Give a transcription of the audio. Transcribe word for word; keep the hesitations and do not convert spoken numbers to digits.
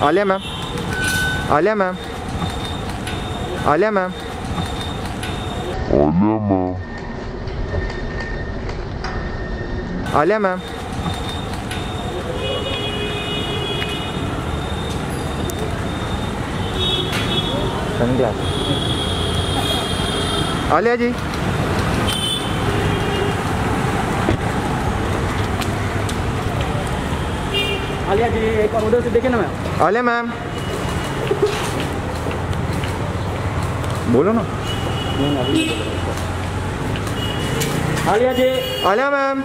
Alia ma'am, Alia ma'am, Alia ma'am, Alia ma'am, Sandhya, Alia ji, Alia ji एक बार उधर से देखे ना मैम। आलिया मैम, बोलो ना। आलिया जी, आलिया मैम,